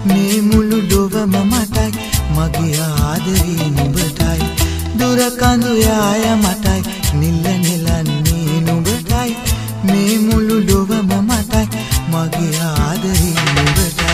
මේ මුළු ලොවම මටයි මගේ ආදරේ නුඹටයි දුර කඳු යාය මටයි නිල්ල නෙලන්නේ නුඹටයි මේ මුළු ලොවම මටයි මගේ ආදරේ නුඹටයි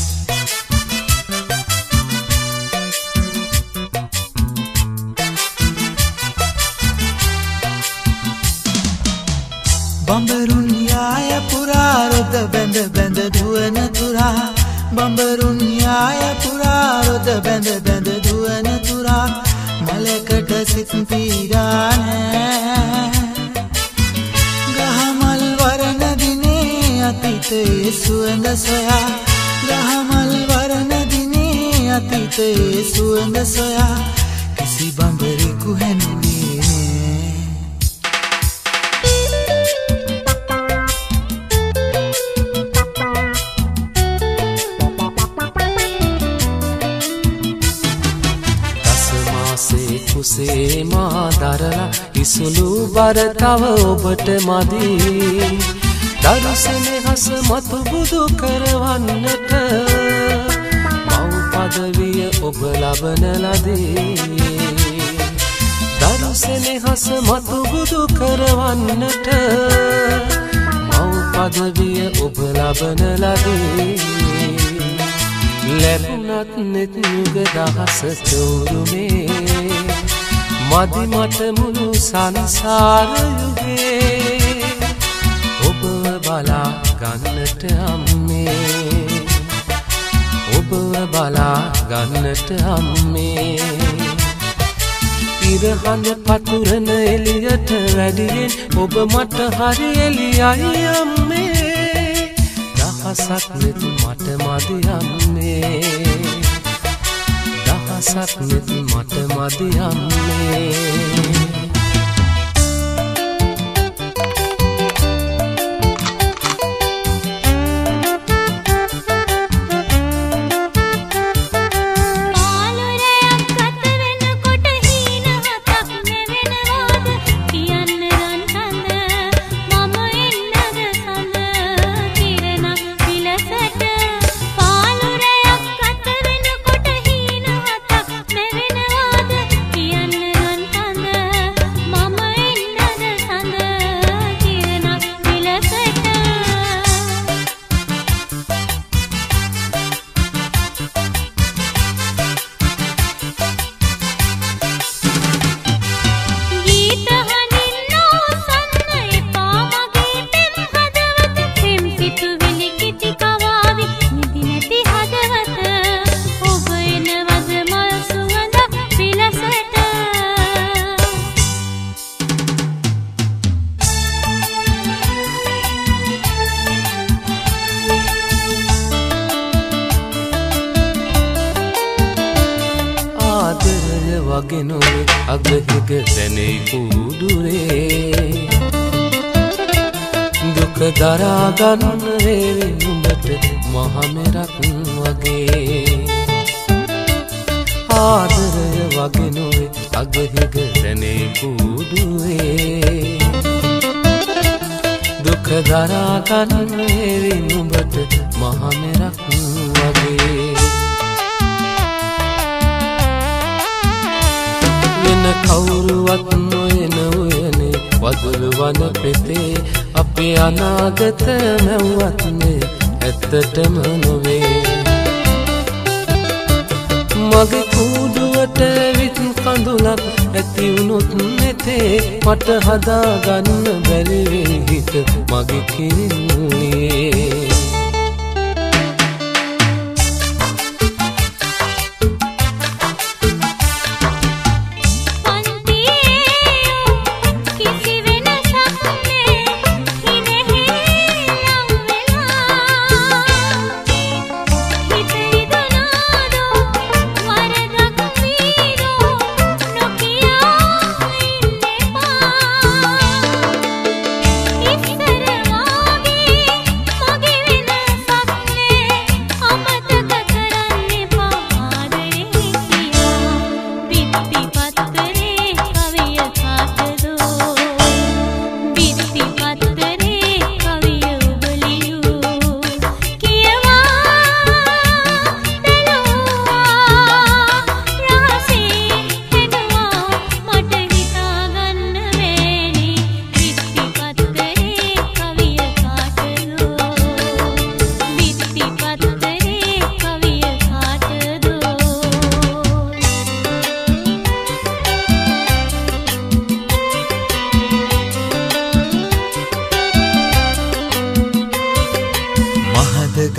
බඹරුන් යාය පුරා රොද බැඳ බැඳ දුවන තුරා බඹරුන් යාය පුරා රොද බැඳ බැඳ දුවන තුරා මලකට සිත් පීරානේ ගහමල් වරණ දිනේ අතීතයේ සුවඳ සොයා ගහමල් වරණ දිනේ අතීතයේ සුවඳ සොයා කිසි බඹරෙකු හැනුවේ කුසේ මා දරලා ඉසුළු බර තව ඔබට මදි දරුසනේ හස මතු බුදු කරවන්නට මව් පදවිය ඔබ ලබන ලදී දරුසනේ හස මතු බුදු කරවන්නට මව් පදවිය ඔබ ලබන ලදී ලැබුණත් නෙත් යුග දහසක උරුමේ මදි මට මුළු සංසාර යුගේ ඔබව බලා ගන්නට අම්මේ ඔබව බලා ගන්නට අම්මේ ඉරහඳ පතුරන එළියට වැඩියෙන් ඔබ මට හරි එළියයි අම්මේ දහසක් නෙත් මට මදි අම්මේ දහසක් නෙත් මට මදි අම්මේ අගහිග දැනේ කුඩුරේ දුක දරා ගන්න වේවි නුඹට මහමෙරක් වගේ ආදරය වගේ නොවේ අගහිග දැනේ කුඩුරේ දුක දරා ගන්න වේවි නුඹට මහමෙරක් වගේ කවුරුවත් නොයන උයනේ වදුරු වන පෙතේ අපේ අනාගත නැව්වත්නේ ඇත්තටම නොවේ මගේ කුඩුවට විත් කඳුලක් ඇති වුණොත් නැතේ මට හදා ගන්න බැරි වෙයි හිත මගේ කිරිල්ලියේ Give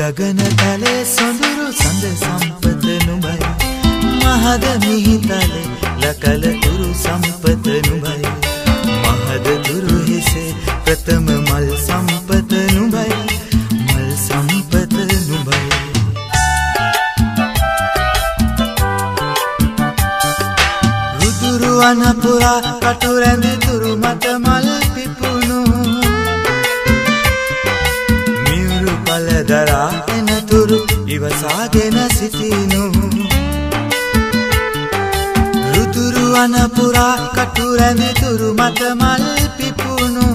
ගගන තලේ සොඳුරු සඳ සම්පත නුඹයි මහද මිහිතලේ ලකල තුරු සම්පත නුඹයි මහද තුරු හිසේ ප්‍රථම මල් සම්පත නුඹයි මල් සම්පත නුඹයි රුදුරු අනපුරා කටු රැඳ තුරු මත මල් පිපුණු මියුරු පළදරා එනතුරු ඉවසාගෙන සිටිනු රුදුරු අනපුරා කටු රැඳ තුරු මත මල් පිපුණු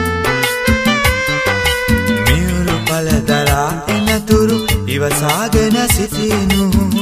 මියුරු පළදරා එනතුරු ඉවසාගෙන සිටිනු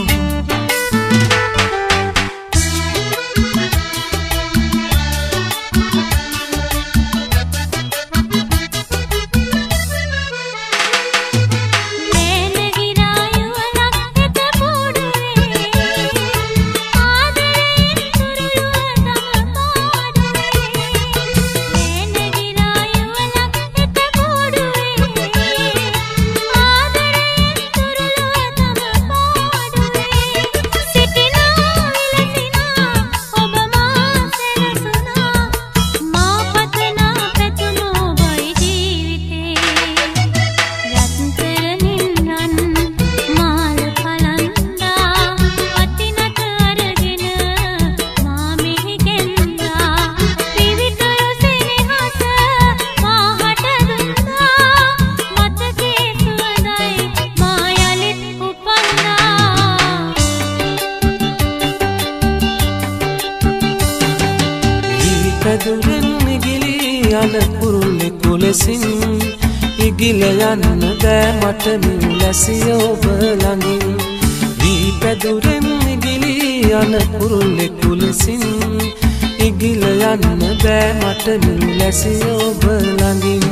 පැදුරෙන් ඉගිලී යන කුරුල්ලෙකු ලෙසින් ඉගිල යන්න බෑ මට මිලැසිය ඔබ ළඟින් වී පැදුරෙන් ඉගිලී යන කුරුල්ලෙකු ලෙසින් ඉගිල යන්න බෑ මට මිලැසිය ඔබ ළඟින්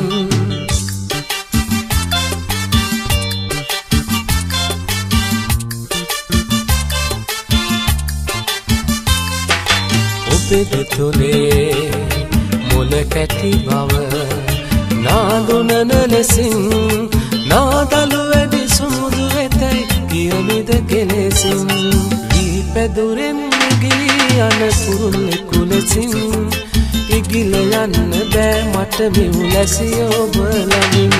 ඔබෙදතොලේ මොල කැටි බව නාදුනන ලෙසින් නාදලු වැඩි සුමුදු වෙතයි කියමිද කෙලෙසින් වී පැදුරෙන් ඉගිලී යන කුරුල්ලෙකු ලෙසින් ඉගිල යන්න බෑ මට මිවුලැසිය ඔබ ළඟින්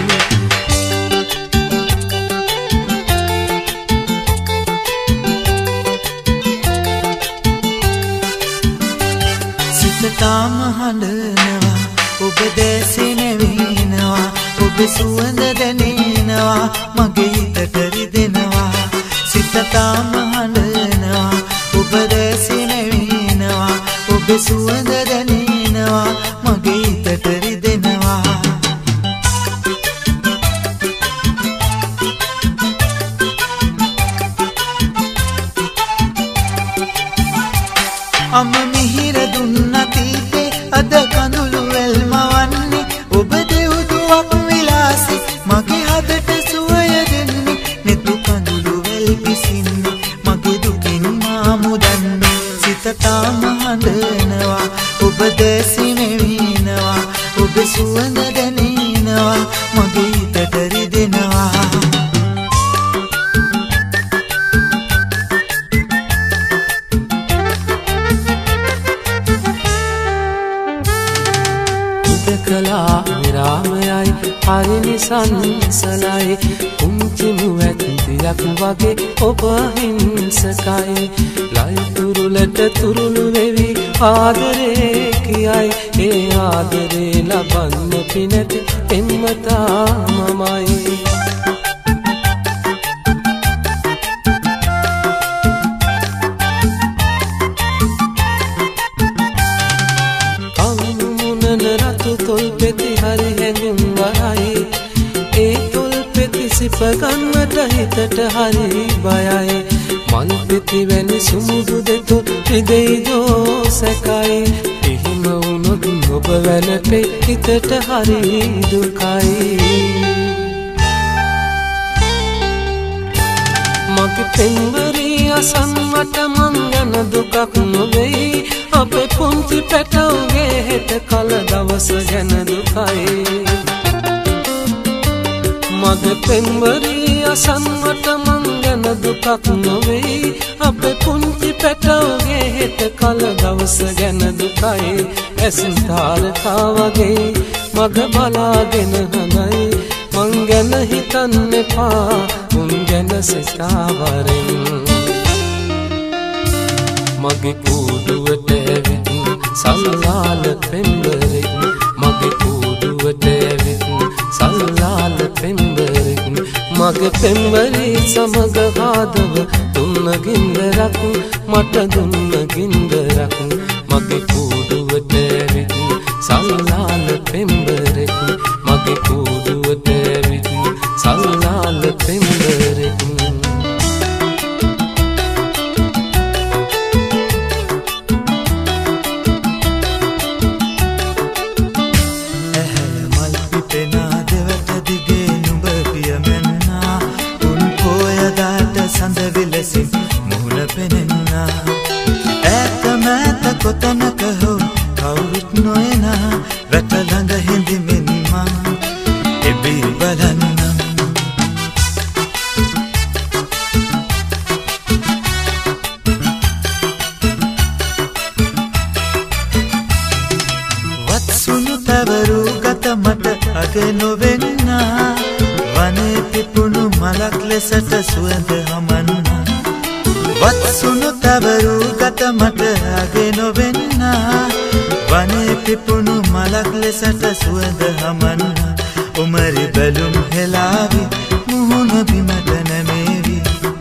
තාම හඬනවා ඔබ දැසි නැවෙනවා ඔබ සුවඳ දැනෙනවා මගේ හිතට රිදෙනවා සිත තාම හඬනවා ඔබ දැසි නැවෙනවා ඔබ සුවඳ දැනෙනවා මගේ හිතට රිදෙනවා අම මිහිර දුන්න තීතේ අද කඳුළු වෙල්මවන්නේ ඔබ දෙව්දුවක් විලාසි මගේ හදට සුවය දෙන්නේ නෙතු කඳුළු වෙල් පිසින්නේ මගේ දුකින් මා මුදන්නේ සිත තාම හඬනවා ඔබ දැසි නැවෙනවා ඔබ සුවඳ දැනෙනවා මගේ හිතට රිදෙනවා කලා විරාමයයි හරිනි සංසලයි පුංචි මුවැත්තියක් වගේ ඔබ හිංසකයි ලයිතුරුලට තුරුළු වෙවි ආදරේ කියයි ඒ ආදරේ ලබන්න පිනැති එම්මතා මමයි තොල් පෙති හරි හැඟුම් වරයි ඒ තොල් පෙති සිප ගන්නට හිතට හරි බයයි මල් පෙති වැනි සුමුදු දෙතොත් රිදෙයිදෝ සැකයි එහෙම වුණොත් ඔබ වැළපෙයි හිතට හරි දුකයි මගේ පෙම්බරී අසන්නට මං ගැන දුකක් නොවෙයි අපේ පුංචි පැටවගේ හෙට කල දවස ගැන දුකයි මගේ පෙම්බරී අසන්නට මං ගැන දුකක් නොවෙයි අපේ පුංචි පැටවගේ හෙට කල දවස ගැන දුකයි ඇසින් තාරකා වගේ මග බලාගෙන හඳයි මං ගැන හිතන්න එපා උන් ගැන සිතාවරෙන් මගේ කූඩුවට ඇවිත් සල්ලාල පෙම්බරෙක් මගේ කූඩුවට ඇවිත් සල්ලාල පෙම්බරෙක් මගේ පෙම්බරේ සමග හාදව දුන්න ගින්දරක් මට දුන්න ගින්දරක් මගේ කූඩුවට ඇවිත් සල්ලාල පෙම්බරෙක් මගේ කූඩුවට ඇවිත් සල්ලාල පෙම්බරෙක් සඳවිලසින් මුහුණ පෙනෙන්නා ඈත මෑත කොතනක හෝ කවුරුත් නොයනා වැට ළඟ හිඳිමින් මං එබී බලන්නම් වත්සුණු පැවරු ගත මට අග නොවෙන්නා වනේ පිපුණු මලක් ලෙසට සුවඳ හමන්නා වත්සුණු තවරු ගත මට අගේ නොවෙන්නා වනේ පිපුණු මලක් ලෙසට සුවඳ හමන්නා උමරි බැලුම් හෙලාවි මුහුණ බිමට නැමේවි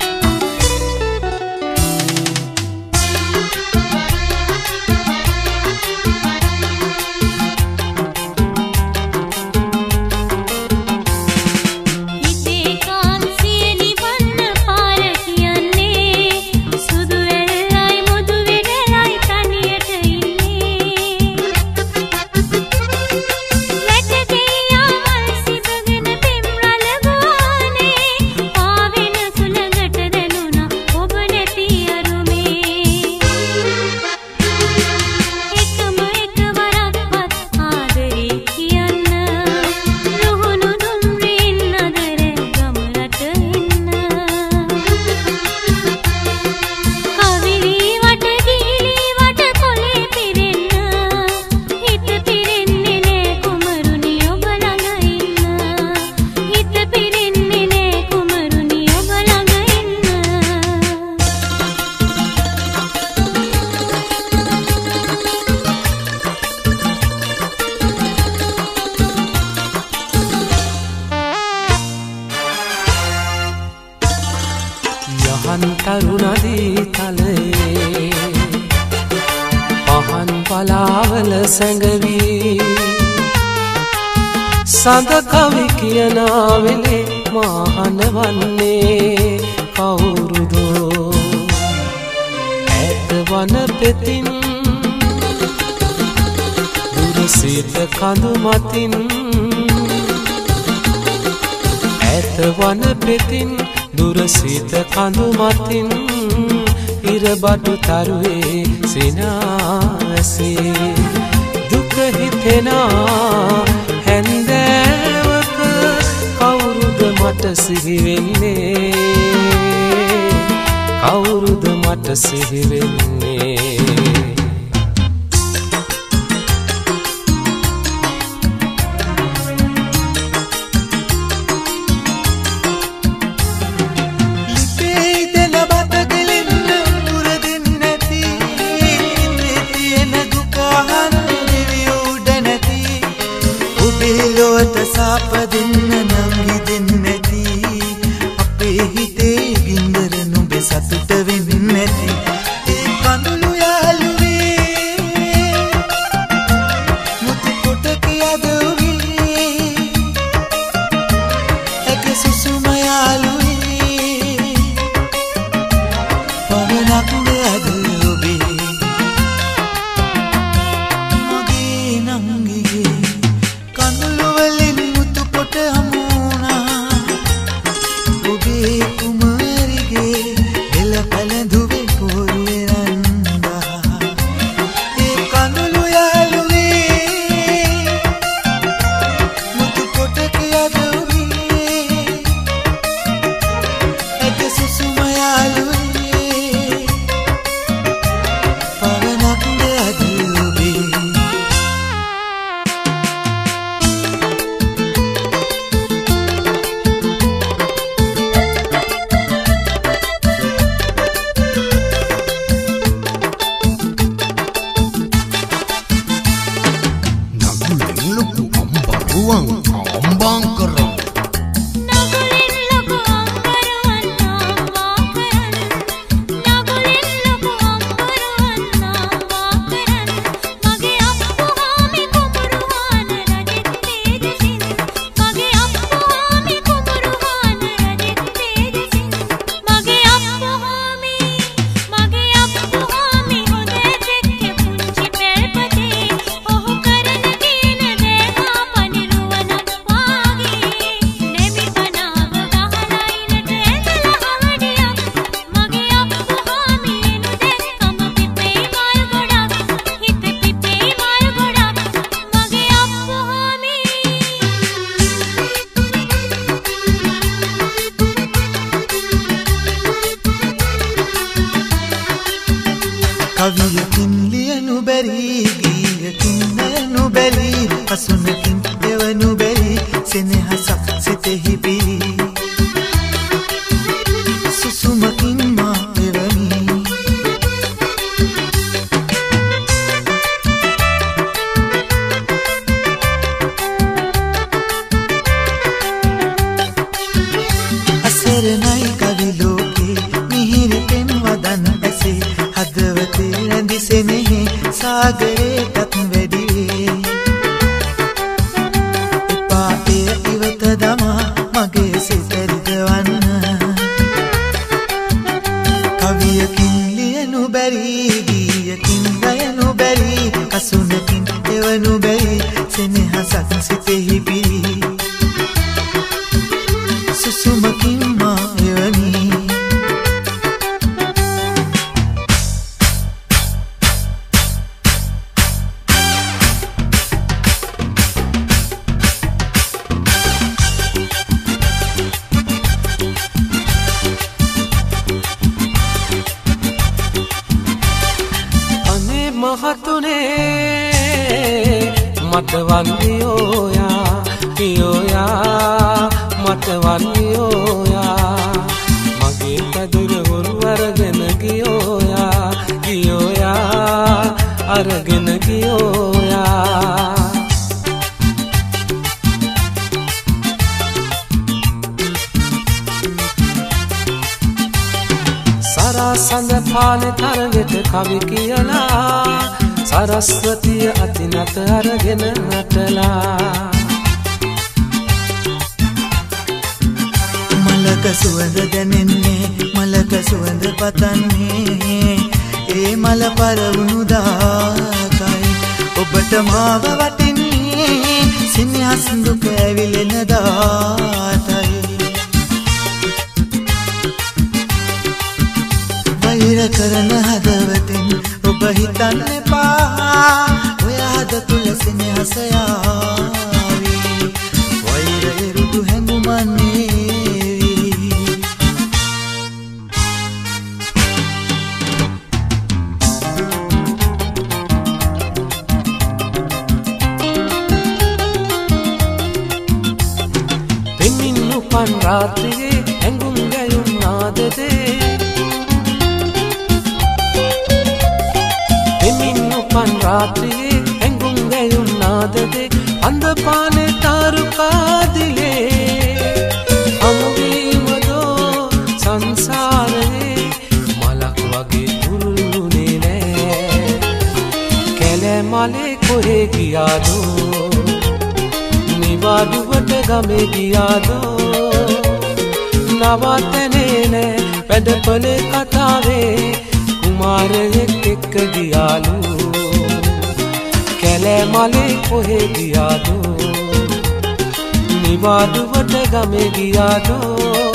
තරු නදී තලයේ පහන් පලාවල සැඟවී සඳ කවි කියනා වෙලේ මහන වන්නේ කවුරුදෝ ඈත වන පෙතින් දුර සිට කඳු මතින් ඈත වන පෙතින් දුර සිට කඳු මතින් ඉරබඩු තරුවේ සිනාසේ දුක හිතෙනා හැන්දෑවක කවුරුද මට සිහි වෙන්නේ කවුරුද මට සිහි වෙන්නේ සාපදින්න නංගි දෙන්නැති අපේ හිතේ ගින්දර නුඹ සතුට වෙමින් නැති ඒ කඳුළු යාළුවේ මුතු කොට කියද ඔබේ එක සුසුම යාළුවේ පවනක් දෙයද ඔබේ මගේ නංගිගේ කඳුළු වලින් සාගරයටත් වැඩි වේ. එපා එය ඉවත දමා මගේ සිත රිදවන්න. කවියකින් ලියනු බැරි, ගීයකින් ගයනු බැරි, කසුනකින් එවනු බැරි සෙනෙහසක් සිතෙහි පිරි. සුසුමකින් මා එවනි. මතවන්දියෝයා පියෝයා මතවන්දියෝයා මගේ පැදුර වරු අරගෙන ගියෝයා ගියෝයා අරගෙන ගියෝයා. සරසඳ පානේ තරගෙට කවි කියලා සරස්වතිය අතිනත අරගෙන නටලා. මලක සුවඳ දැනෙන්නේ, මලක සුවඳ පතන්නේ, ඒ මල පරවුණු දාකයි ඔබට මාව වටින්නේ, සිනහස් දුක ඇවිලෙන දාතයි. වෛර කරන හදවතින් ඔබ හිතන්න එපා, ඔය හද තුල සෙනෙහස යාවි, වෛර එරුදු හැඟුමන්නේ. පෙමින් උපන් රාත්‍රියේ ඇඟුම් ගැයුම් නාදදේ, රාත්‍රියේ ඇඟුම් ගැයුම් නාදදේ, අඳ පානේ තාරුකාදිලේ හමුවීමදෝ සංසාරයේ මලක් වගේ තුරුළුනේ නෑ. කැලෑ මලේ කොහේ ගියාදෝ, නිවාඩුවට ගමේ ගියාදෝ, නවතනේ නෑ වැඩපලේ කතාවේ කුමාරයෙක් එක්ක ගියාලු. කැලෑ මලේ කොහේ ගියාදෝ, නිවාඩුවට ගමේ ගියාදෝ,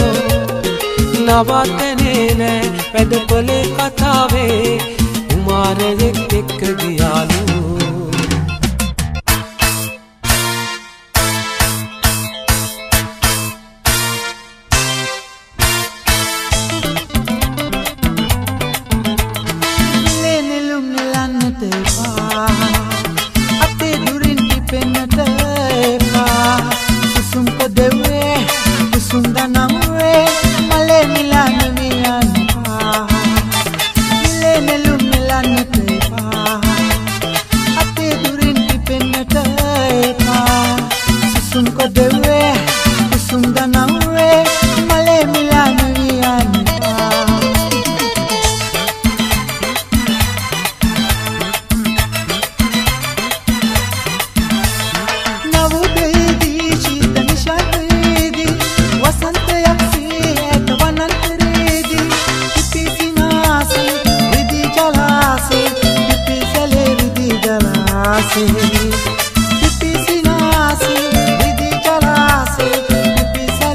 නවතනේ නෑ වැඩපලේ කතාවේ කුමාරයෙක් එක්ක ගියාලු.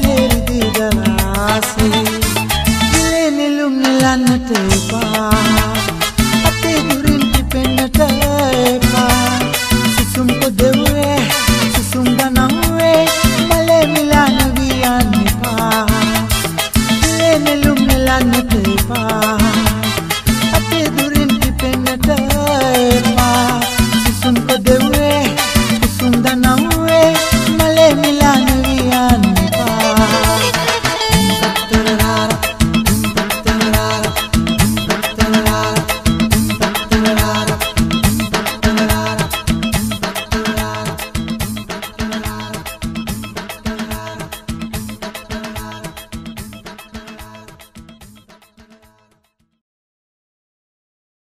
Let me look,